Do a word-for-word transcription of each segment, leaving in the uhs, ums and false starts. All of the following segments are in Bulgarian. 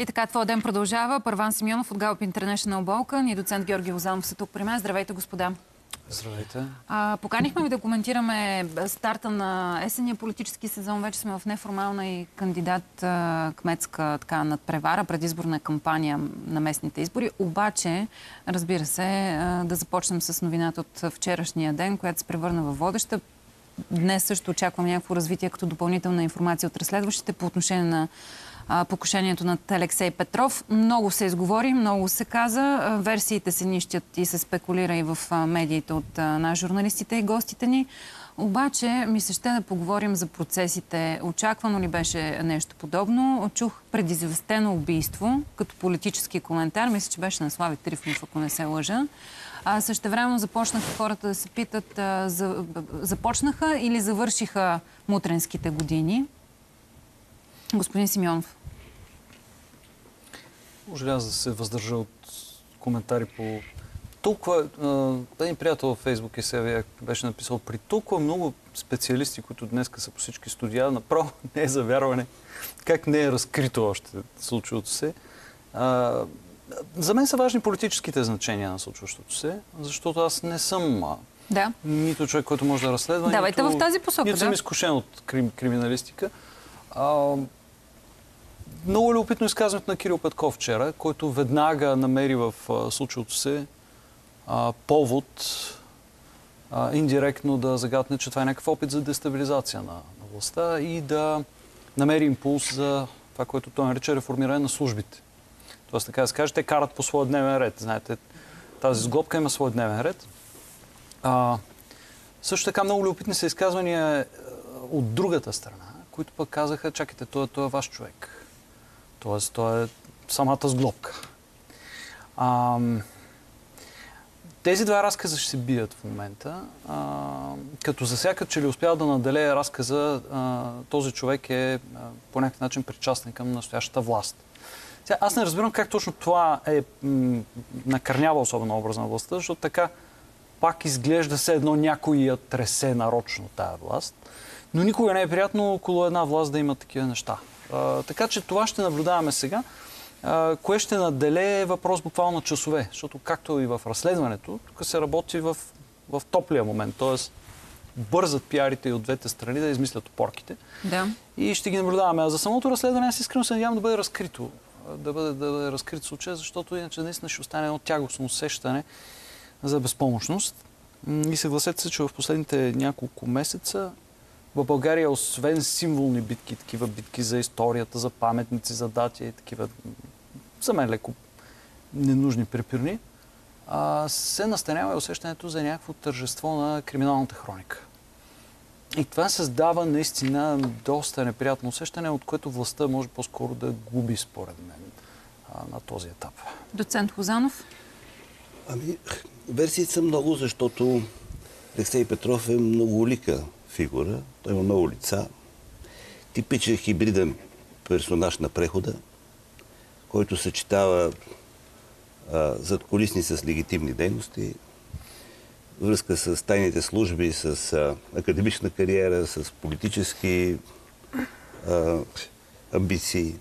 И така, твой ден продължава. Първан Симеонов от Галап Интернешнъл Балкан и доцент Георги Лозанов са тук при мен. Здравейте, господа. Здравейте. А, поканихме ви да коментираме старта на есенния политически сезон. Вече сме в неформална и кандидат а, кметска така, надпревара, предизборна кампания на местните избори. Обаче, разбира се, а, да започнем с новината от вчерашния ден, която се превърна във водеща. Днес също очаквам някакво развитие като допълнителна информация от разследващите по отношение на а, покушението над Алексей Петров. Много се изговори, много се каза. Версиите се нищят и се спекулира и в а, медиите от а, наши журналистите и гостите ни. Обаче ми се ще да поговорим за процесите. Очаквано ли беше нещо подобно? Чух предизвестено убийство като политически коментар. Мисля, че беше на Слави Трифонов, ако не се лъжа. А същевременно започнаха хората да се питат, а, за, започнаха или завършиха мутренските години? Господин Симеонов. Може ли аз да се въздържа от коментари по толкова... Един приятел във Фейсбук и се беше написал, при толкова много специалисти, които днес са по всички студия, направо не е за вярване как не е разкрито още случилото се. А, за мен са важни политическите значения на случващото се, защото аз не съм да. нито човек, който може да разследва, Давайте нито, в тази посока, нито да. съм изкушен от крим, криминалистика. А, много любопитно изказването на Кирил Петков вчера, който веднага намери в а, случилото се а, повод а, индиректно да загатне, че това е някакъв опит за дестабилизация на, на властта и да намери импулс за това, което той нарича реформиране на службите. Тоест, така да се каже, те карат по своя дневен ред. Знаете, тази сглобка има свой дневен ред. А, също така много любопитни са изказвания от другата страна, които пък казаха, чакайте, той, той е ваш човек. Тоест, той е самата сглобка. А, тези два разказа ще се бият в момента, а, като засякат, че ли успял да наделее разказа, а, този човек е а, по някакъв начин причастен към настоящата власт. Сега, аз не разбирам как точно това е накърнява особено образа на властта, защото така пак изглежда все едно някой я тресе нарочно тая власт. Но никога не е приятно около една власт да има такива неща. А, така че това ще наблюдаваме сега. А, кое ще наделее е въпрос буквално на часове, защото както и в разследването, тук се работи в, в топлия момент, т.е. бързат пиарите и от двете страни да измислят опорките. Да. И ще ги наблюдаваме. А за самото разследване аз искрено се надявам да бъде разкрито. Да бъде, да бъде разкрит случай, защото иначе наистина ще остане едно тягостно усещане за безпомощност. И съгласете се, че в последните няколко месеца в България, освен символни битки, такива битки за историята, за паметници, за дати и такива, за мен леко ненужни препирни, а, се настанява усещането за някакво тържество на криминалната хроника. И това създава наистина доста неприятно усещане, от което властта може по-скоро да губи, според мен, на този етап. Доцент Лозанов? Ами, версиите са много, защото Алексей Петров е многолика фигура. Той има много лица. Типичен хибриден персонаж на прехода, който съчетава а, задкулисни с легитимни дейности, връзка с тайните служби, с а, академична кариера, с политически а, амбиции.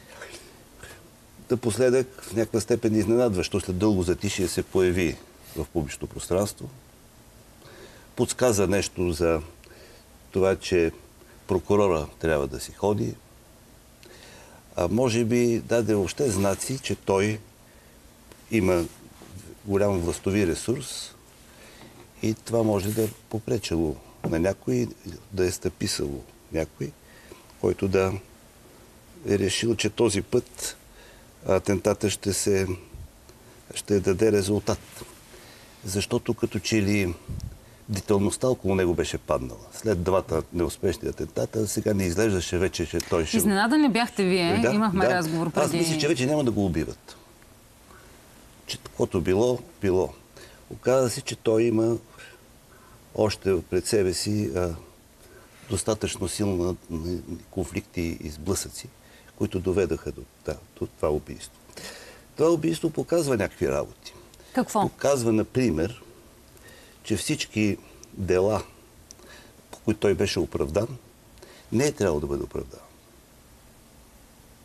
Напоследък в някаква степен изненадващо след дълго затишие се появи в публичното пространство. Подсказа нещо за това, че прокурора трябва да си ходи. А може би даде въобще знаци, че той има голям властови ресурс и това може да е попречило на някой, да е стъписало някой, който да е решил, че този път атентата ще се ще даде резултат. Защото като че ли бдителността около него беше паднала. След двата неуспешни атентата, сега не изглеждаше вече, че той ще... Изненадан ли бяхте вие? Да, Имахме да. разговор преди... Аз мисля, че вече няма да го убиват. Че каквото било, било. Оказа се, че той има още пред себе си а, достатъчно силни конфликти и сблъсъци, които доведаха до, да, до това убийство. Това убийство показва някакви работи. Какво? Показва, например, че всички дела, по които той беше оправдан, не е трябвало да бъде оправдан.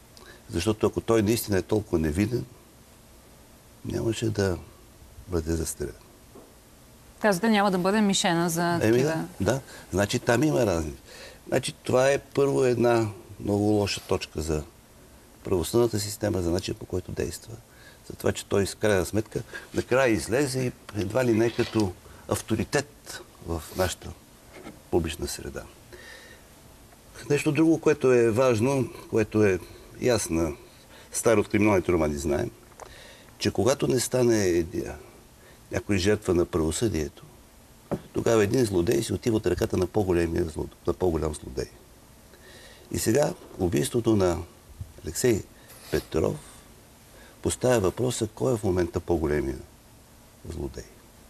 Защото ако той наистина е толкова невинен, нямаше да бъде застрелен. Казвате, няма да бъде мишена за такива... Еми да, да. Значи там има разлика. Значи това е първо една много лоша точка за правосъдната система, за начин по който действа. За това, че той с крайна сметка накрая излезе и едва ли не като авторитет в нашата публична среда. Нещо друго, което е важно, което е ясно, старо от криминалните романи знаем, че когато не стане някой жертва на правосъдието, тогава един злодей си отива от ръката на по-големия на по-голям злодей. И сега убийството на Алексей Петров поставя въпроса, кой е в момента по-големия злодей.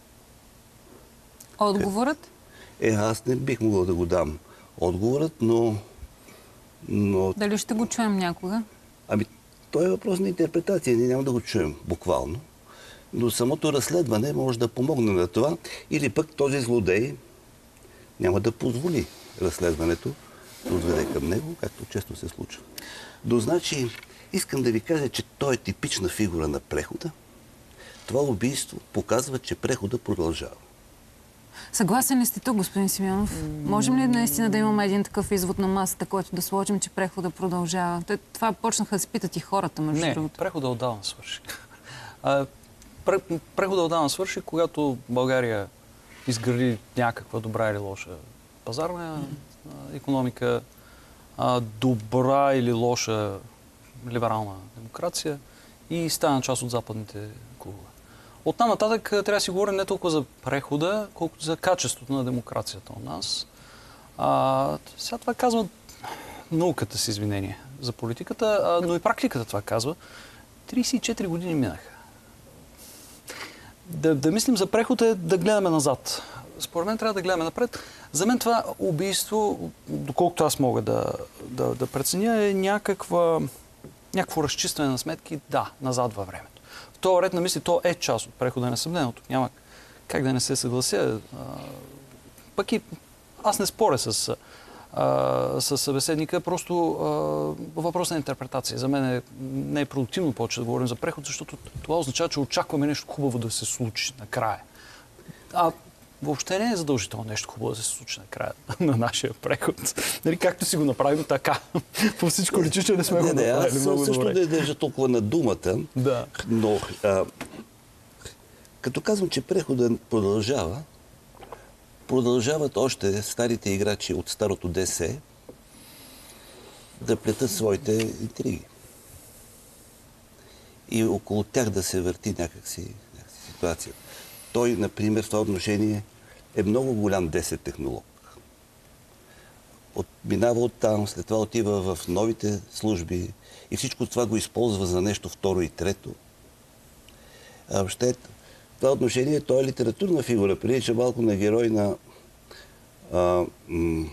Отговорът? Е, аз не бих могъл да го дам отговорът, но... но... Дали ще го чуем някога? Ами, той е въпрос на интерпретация. Ние няма да го чуем буквално. Но самото разследване може да помогне на това. Или пък този злодей няма да позволи разследването да отведе към него, както често се случва. До значи, искам да ви кажа, че той е типична фигура на прехода. Това убийство показва, че прехода продължава. Съгласен ли сте тук, господин Симеонов? Mm. Можем ли наистина да имаме един такъв извод на масата, който да сложим, че прехода продължава? Това почнаха да се питат и хората, между Не, другото. прехода отдавна свърши. Прехода отдавна свърши, когато България изгради някаква добра или лоша пазарна mm. икономика, добра или лоша либерална демокрация и стана част от западните клубове. Оттам нататък трябва да си говорим не толкова за прехода, колкото за качеството на демокрацията у нас. А, сега това казва науката с извинение за политиката, а, но и практиката това казва. тридесет и четири години минаха. Да, да мислим за преход е да гледаме назад. Според мен трябва да гледаме напред. За мен това убийство, доколкото аз мога да, да, да преценя, е някаква, някакво разчистване на сметки, да, назад във времето. В този ред на мисли, то е част от прехода несъмнено. Тук няма как да не се съглася. А, пък и аз не споря с, а, с събеседника, просто а, въпрос на интерпретация. За мен е, не е продуктивно повече да говорим за преход, защото това означава, че очакваме нещо хубаво да се случи накрая. А въобще не е задължително нещо хубаво да се случи накрая на нашия преход. Нали, както си го направим така. По всичко личи, че не сме не, го не, направили аз много също добре. не държа толкова на думата, Да. но а, като казвам, че преходът продължава, продължават още старите играчи от старото ДС да плетат своите интриги. И около тях да се върти някакси, някакси ситуация. Той, например, в това отношение е много голям десет технолог. От, минава оттам, след това отива в новите служби и всичко това го използва за нещо второ и трето. А въобще, в това отношение той е литературна фигура. Прилича малко на герой на а, м,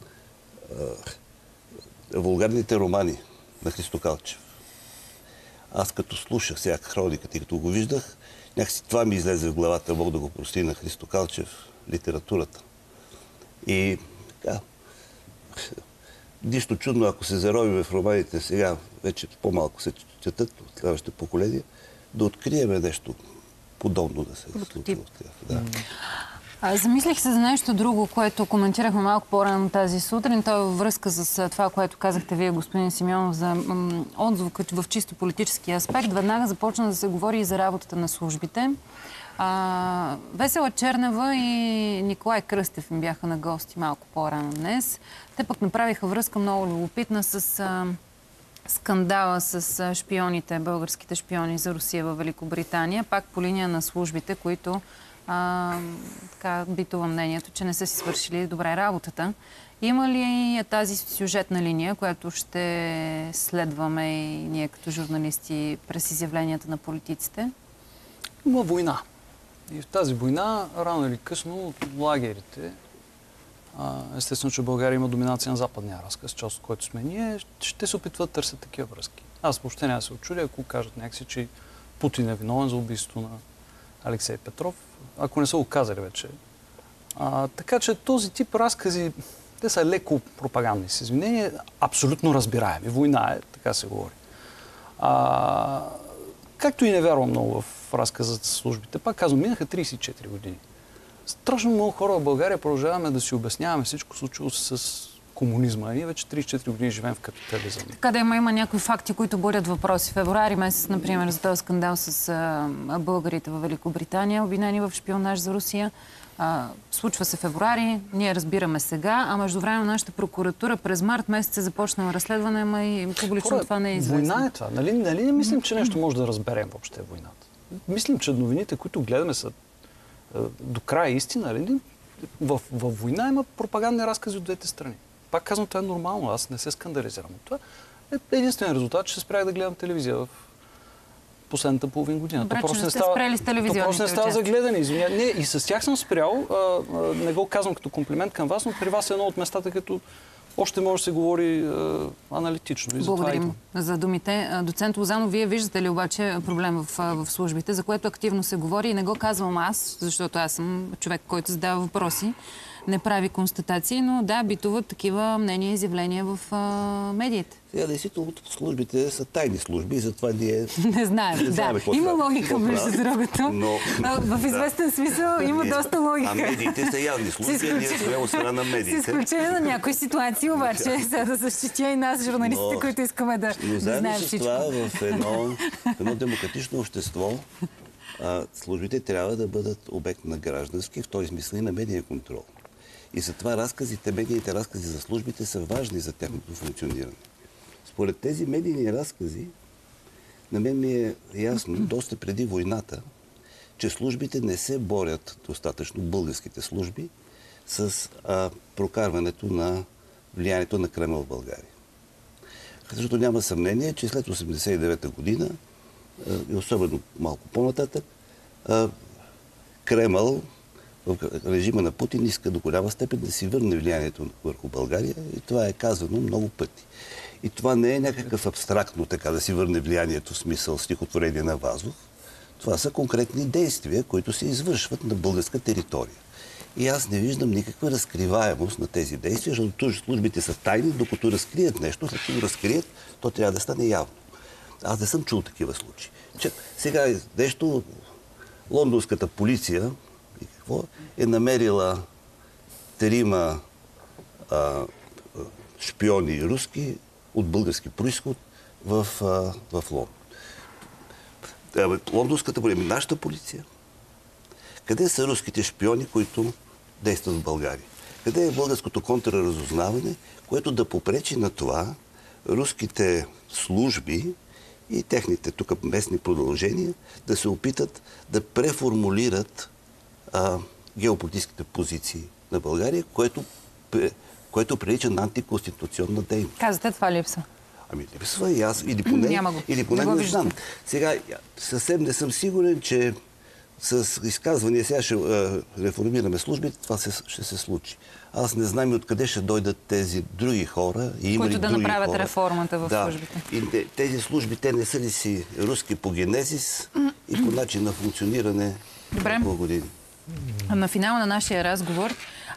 а, вулгарните романи на Христо Калчев. Аз като слушах сега хрониката и като го виждах, някакси това ми излезе в главата, мога да го прости на Христо Калчев, литературата. И така, нищо чудно, ако се заровим в романите сега, вече по-малко се четат от следващите поколения, да откриеме нещо подобно да се случи. Да. А, замислих се за нещо друго, което коментирахме малко по-рано тази сутрин. То е във връзка с това, което казахте вие, господин Симеонов, за отзвука в чисто политически аспект. Веднага започна да се говори и за работата на службите. А, Весела Чернева и Николай Кръстев им бяха на гости малко по-рано днес. Те пък направиха връзка много любопитна с а, скандала с а, шпионите, българските шпиони за Русия във Великобритания, пак по линия на службите, които а, така битува мнението, че не са си свършили добре работата. Има ли тази сюжетна линия, която ще следваме и ние като журналисти през изявленията на политиците? Има война. И в тази война, рано или късно, лагерите, естествено, че България има доминация на западния разказ, част от който сме ние, ще се опитват да търсят такива връзки. Аз въобще няма да се очудя, ако кажат някакси, че Путин е виновен за убийството на Алексей Петров, ако не са го казали вече. А, така че този тип разкази, те са леко пропагандни, с извинение, абсолютно разбираеми. Война е, така се говори. А, както и не вярвам много в разказа за службите. Пак казвам, минаха трийсет и четири години. Страшно много хора в България продължаваме да си обясняваме всичко случило с комунизма. Ние вече трийсет и четири години живеем в капитализъм. Така да има, има някои факти, които борят въпроси. Февруари месец, например, за този скандал с а, българите в Великобритания, обвинени в шпионаж за Русия. А, случва се февруари, ние разбираме сега, а междувременно нашата прокуратура през март месец е започнала разследване, ама и публично Хора, това не е известно. Война е това. Нали, нали не мислим, че нещо може да разберем въобще войната? Мислим, че новините, които гледаме, са а, до края истина. Нали? В, в война има пропагандни разкази от двете страни. Пак казвам, това е нормално. Аз не се скандализирам от това. Е единствен резултат, че се спрях да гледам телевизия в последната половин година. Добре, то просто че не сте става, спрели с телевизионните то просто не става за гледане. Извиня. Не, и с тях съм спрял. А, а, не го казвам като комплимент към вас, но при вас е едно от местата, като още може да се говори а, аналитично. И благодарим за думите. Доцент Лозанов, вие виждате ли обаче проблем в, в службите, за което активно се говори и не го казвам аз, защото аз съм човек, който задава въпроси, не прави констатации, но да, битуват такива мнения и изявления в а, медиите. Сега, действително, службите са тайни служби и затова ние... Не знаем, не да. знаем Има логика, между другото. Но... В известен да. смисъл има ние... доста логика. А медиите са явни служби, а ние сме от страна на медиите. С изключение на някои ситуации, обаче, сега да защитя и нас, журналистите, но... които искаме да, но да знаем всичко. Но заедно с това, в едно, в едно демократично общество, а, службите трябва да бъдат обект на граждански, в този смисъл и на медиен контрол. И затова разказите, медийните разкази за службите са важни за тяхното функциониране. Според тези медийни разкази, на мен ми е ясно, доста преди войната, че службите не се борят достатъчно, българските служби, с а, прокарването на влиянието на Кремъл в България. Защото няма съмнение, че след осемдесет и девета година, а, и особено малко по-нататък, а, Кремъл в режима на Путин иска до голяма степен да си върне влиянието върху България и това е казано много пъти. И това не е някакъв абстрактно така да си върне влиянието в смисъл стихотворение на Вазов. Това са конкретни действия, които се извършват на българска територия. И аз не виждам никаква разкриваемост на тези действия, защото службите са тайни, докато разкрият нещо, след като го разкрият, то трябва да стане явно. Аз не съм чул такива случаи. Че, сега нещо, лондонската полиция и какво, е намерила трима а, шпиони руски от български происход в, а, в Лондон. Лондонската полиция, нашата полиция. Къде са руските шпиони, които действат в България? Къде е българското контрразузнаване, което да попречи на това руските служби и техните тук местни продължения да се опитат да преформулират а, геополитическите позиции на България, което, което прилича на антиконституционна дейност. Казвате, това липсва. Ами липсва и аз, или поне, Няма го. или поне не, не знам. Сега съвсем не съм сигурен, че с изказвания сега ще е, реформираме службите, това се, ще се случи. Аз не знам и откъде ще дойдат тези други хора. И има които да други направят хора. реформата в да. службите. И тези служби, те не са ли си руски по генезис и по начин на функциониране много години? На финала на нашия разговор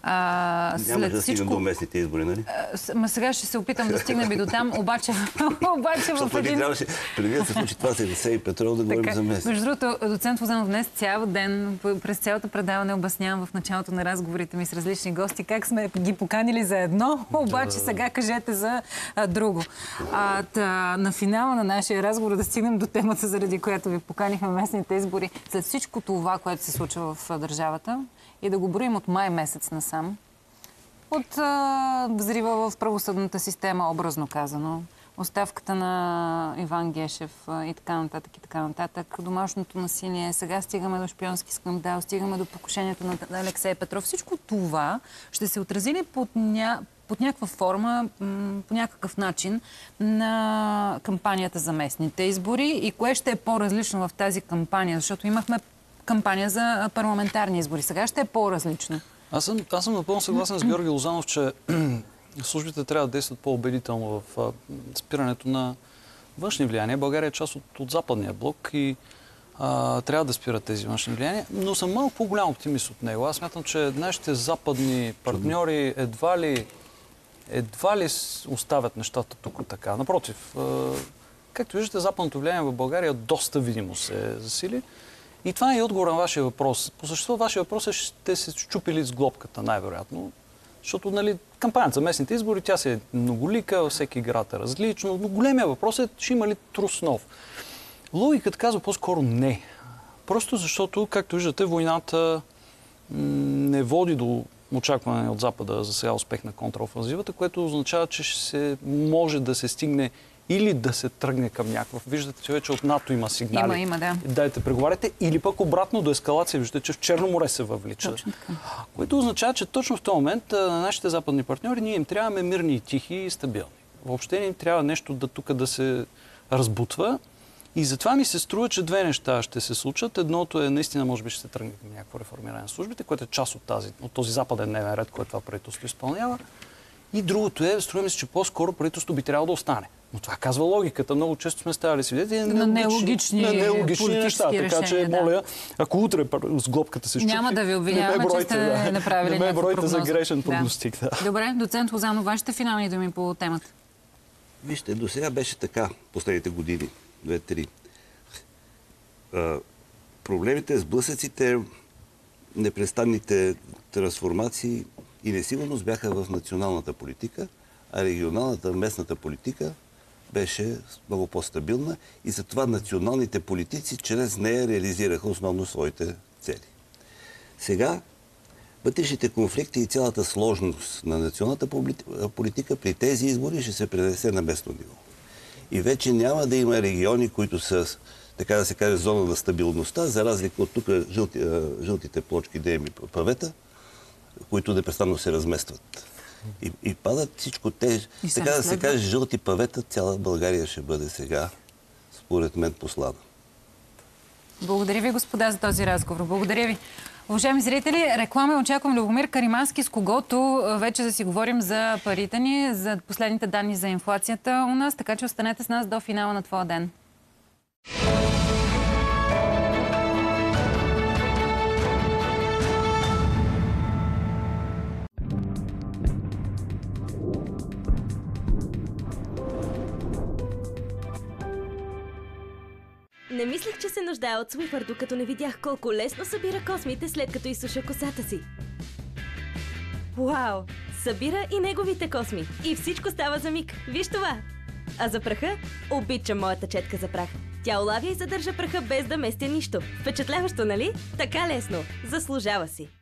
А, Няма да всичко... стигнем до местните избори, нали? Ма сега ще се опитам да стигнем и до там, обаче, обаче в един... трябваше, преди да се случи това с Елисей Петров, да говорим за местни. Между другото, доцент Лозанов, днес цял ден, през цялото предаване обяснявам в началото на разговорите ми с различни гости, как сме ги поканили за едно, обаче сега кажете за а, друго. А, та, на финала на нашия разговор да стигнем до темата, заради която ви поканихме местните избори. След всичко това, което се случва в държавата, и да го броим от май месец насам, от а, взрива в правосъдната система, образно казано, оставката на Иван Гешев а, и така нататък, и така нататък, домашното насилие, сега стигаме до шпионски скандал, стигаме до покушението на, на Алексей Петров. Всичко това ще се отрази ли под, ня... под някаква форма, по някакъв начин на кампанията за местните избори и кое ще е по-различно в тази кампания, защото имахме кампания за парламентарни избори. Сега ще е по-различно. Аз съм, аз съм напълно съгласен с Георги Лозанов, че службите трябва да действат по-убедително в а, спирането на външни влияния. България е част от, от западния блок и а, трябва да спират тези външни влияния, но съм малко по-голям оптимист от него. Аз смятам, че нашите западни партньори едва ли, едва ли оставят нещата тук така. Напротив, а, Както виждате, западното влияние в България доста видимо се засили. И това е и отговор на вашия въпрос. По същество, вашия въпрос е, ще се счупили с глобката, най-вероятно. Защото, нали, кампанията за местните избори, тя се е многолика, всеки играта е различно, но големия въпрос е, ще има ли трус нов. Логиката казва по-скоро не. Просто защото, както виждате, войната не води до очакване от Запада за сега успех на контраофанзивата, което означава, че ще се, може да се стигне или да се тръгне към някакъв. Виждате, че вече от НАТО има сигнали. Има, има, да. Дайте преговаряте. Или пък обратно до ескалация. Виждате, че в Черно море се въвлича. Точно така. Което означава, че точно в този момент на нашите западни партньори ние им трябваме мирни, тихи и стабилни. Въобще не им трябва нещо да тук да се разбутва. И затова ми се струва, че две неща ще се случат. Едното е, наистина, може би ще се тръгне към някакво реформиране на службите, което е част от, тази, от този западен дневен ред, който това правителство изпълнява. И другото е, струва ми се, че по-скоро правителството би трябвало да остане. Но това казва логиката. Много често сме ставали свидетели на нелогични, на нелогични неща. Така че, да. моля, ако утре с глобката се щупи, няма да ви обвиняваме, че сте да, направили не ме бройте за грешен да. прогностик. Да. Добре, доцент Лозанов, вашите финални думи по темата. Вижте, до сега беше така последните години, две-три. Проблемите, сблъсъците, непрестанните трансформации и несигурност бяха в националната политика, а регионалната, местната политика беше много по-стабилна и затова националните политици чрез нея реализираха основно своите цели. Сега вътрешните конфликти и цялата сложност на националната политика при тези избори ще се пренесе на местно ниво. И вече няма да има региони, които са, така да се каже, зона на стабилността, за разлика от тук жълти, жълтите плочки, деми, павета, които непрестанно се разместват. И, и падат всичко те, така да се каже, жълти павета, цяла България ще бъде сега, според мен, послана. Благодаря ви, господа, за този разговор. Благодаря ви. Уважаеми зрители, реклама очаквам Любомир Каримански, с когото вече да си говорим за парите ни, за последните данни за инфлацията у нас, така че останете с нас до финала на твоя ден. Не мислех, че се нуждая от Swiffer, докато не видях колко лесно събира космите, след като изсуша косата си. Вау! Събира и неговите косми. И всичко става за миг. Виж това! А за праха? Обичам моята четка за прах. Тя улавя и задържа праха без да местя нищо. Впечатляващо, нали? Така лесно. Заслужава си.